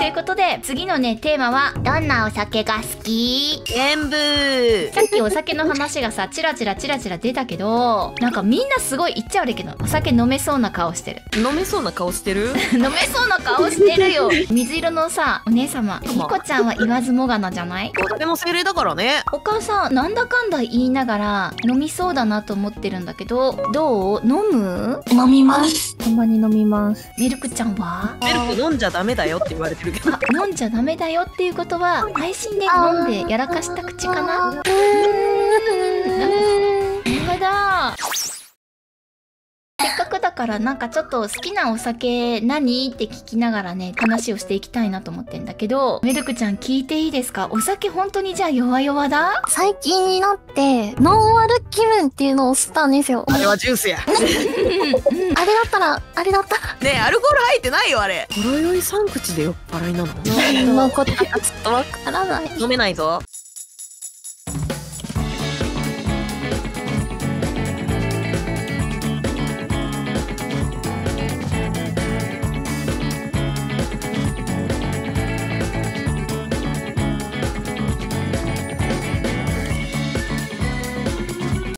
ということで次のねテーマはどんなお酒が好き？ 全部。 さっきお酒の話がさチラチラ出たけど、なんかみんなすごい言っちゃ悪いけどお酒飲めそうな顔してる。 飲めそうな顔してる？ 飲めそうな顔してるよ。水色のさお姉様ニコちゃんは言わずもがなじゃない？ お酒の精霊だからね。 お母さんなんだかんだ言いながら飲みそうだなと思ってるんだけど、どう？飲む？ 飲みます。たまに飲みます。 ミルクちゃんは？ ミルク飲んじゃダメだよって言われてるけど。 あ、飲んじゃダメだよっていうことは配信で飲んでやらかした口かな？なるほど。せっかくだからなんかちょっと好きなお酒何って聞きながらね話をしていきたいなと思ってんだけど、ミルクちゃん聞いていいですか？お酒本当にじゃあ弱々だ？ 最近になってノンアル気分っていうのを知ったんですよ。 あれはジュースや。 あれだったらねえ、アルコール入ってないよあれ。ほろ酔い3口で酔っ払いなの？ のことがちょっとわからない。 飲めないぞ。